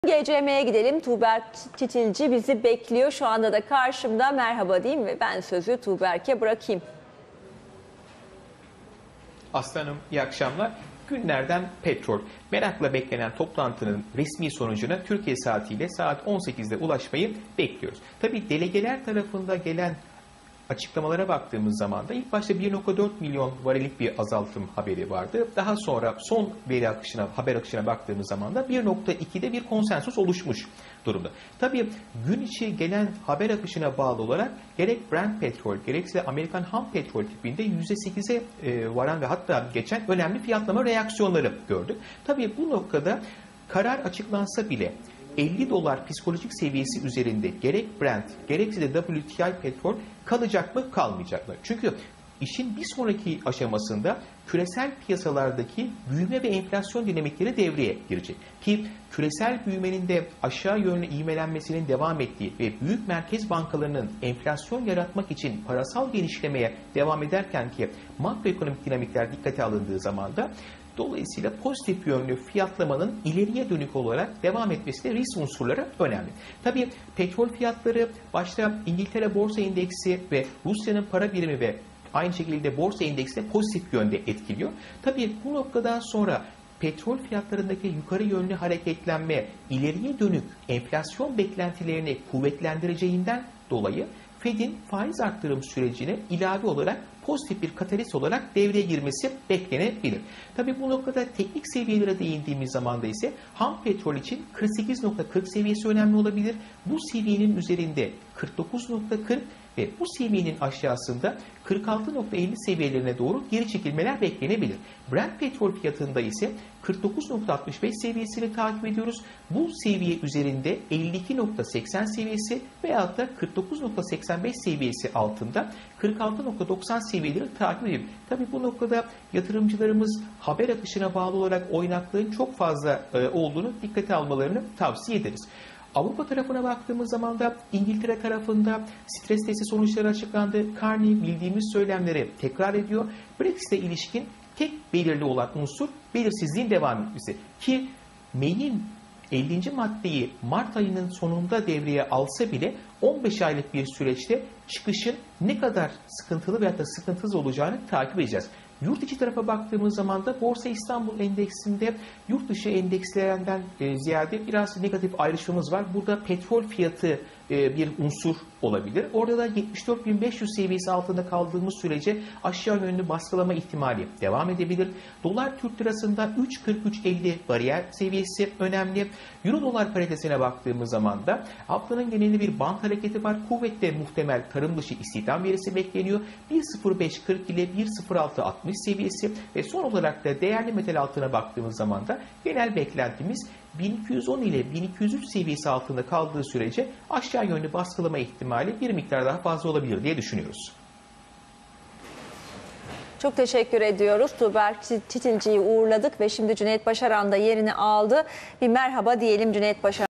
GCM'ye gidelim. Tuğberk Çitilci bizi bekliyor. Şu anda da karşımda. Merhaba diyeyim ve ben sözü Tuğberk'e bırakayım. Aslanım, iyi akşamlar. Günlerden petrol. Merakla beklenen toplantının resmi sonucuna Türkiye saatiyle saat 18'de ulaşmayı bekliyoruz. Tabii delegeler tarafında gelen açıklamalara baktığımız zaman da ilk başta 1,4 milyon varillik bir azaltım haberi vardı. Daha sonra son haber akışına baktığımız zaman da 1,2'de bir konsensus oluşmuş durumda. Tabii gün içi gelen haber akışına bağlı olarak gerek Brent petrol gerekse Amerikan ham petrol tipinde %8'e varan ve hatta geçen önemli fiyatlama reaksiyonları gördük. Tabii bu noktada karar açıklansa bile 50 dolar psikolojik seviyesi üzerinde gerek Brent gerekse de WTI petrol kalacak mı kalmayacak mı? Çünkü işin bir sonraki aşamasında küresel piyasalardaki büyüme ve enflasyon dinamikleri devreye girecek. Ki küresel büyümenin de aşağı yönlü ivmelenmesinin devam ettiği ve büyük merkez bankalarının enflasyon yaratmak için parasal genişlemeye devam ederken ki makroekonomik dinamikler dikkate alındığı zaman da dolayısıyla pozitif yönlü fiyatlamanın ileriye dönük olarak devam etmesinde risk unsurları önemli. Tabii petrol fiyatları başta İngiltere Borsa Endeksi ve Rusya'nın para birimi ve aynı şekilde borsa endeksi de pozitif yönde etkiliyor. Tabii bu noktadan sonra petrol fiyatlarındaki yukarı yönlü hareketlenme ileriye dönük enflasyon beklentilerini kuvvetlendireceğinden dolayı Fed'in faiz arttırım sürecine ilave olarak pozitif bir katalist olarak devreye girmesi beklenebilir. Tabii bu noktada teknik seviyelere değindiğimiz zaman da ise ham petrol için 48,40 seviyesi önemli olabilir. Bu seviyenin üzerinde 49,40 ve bu seviyenin aşağısında 46,50 seviyelerine doğru geri çekilmeler beklenebilir. Brent petrol fiyatında ise 49,65 seviyesini takip ediyoruz. Bu seviye üzerinde 52,80 seviyesi veyahut da 49,85 seviyesi altında 46,90 seviyeleri takip ediyor. Tabii bu noktada yatırımcılarımız haber akışına bağlı olarak oynaklığın çok fazla olduğunu dikkate almalarını tavsiye ederiz. Avrupa tarafına baktığımız zaman da İngiltere tarafında stres testi sonuçları açıklandı. Carney bildiğimiz söylemleri tekrar ediyor. Brexit'e ilişkin tek belirli olan unsur belirsizliğin devam etmesi. Ki May'in 50. maddeyi Mart ayının sonunda devreye alsa bile 15 aylık bir süreçte çıkışın ne kadar sıkıntılı veyahut da sıkıntısız olacağını takip edeceğiz. Yurt içi tarafa baktığımız zaman da Borsa İstanbul Endeksinde yurt dışı endekslerinden ziyade biraz negatif ayrışmamız var. Burada petrol fiyatı bir unsur olabilir. Orada da 74.500 seviyesi altında kaldığımız sürece aşağı yönlü baskılama ihtimali devam edebilir. Dolar Türk lirasında 3.43.50 bariyer seviyesi önemli. Euro dolar paritesine baktığımız zaman da haftanın genelinde bir band hareketi var. Kuvvetle muhtemel tarım dışı istihdam verisi bekleniyor. 1.05.40 ile 1.06.60 seviyesi ve son olarak da değerli metal altına baktığımız zaman da genel beklentimiz 1210 ile 1203 seviyesi altında kaldığı sürece aşağı yönlü baskılama ihtimali bir miktar daha fazla olabilir diye düşünüyoruz. Çok teşekkür ediyoruz. Tuğberk Çitilci'yi uğurladık ve şimdi Cüneyt Başaran da yerini aldı. Bir merhaba diyelim Cüneyt Başaran.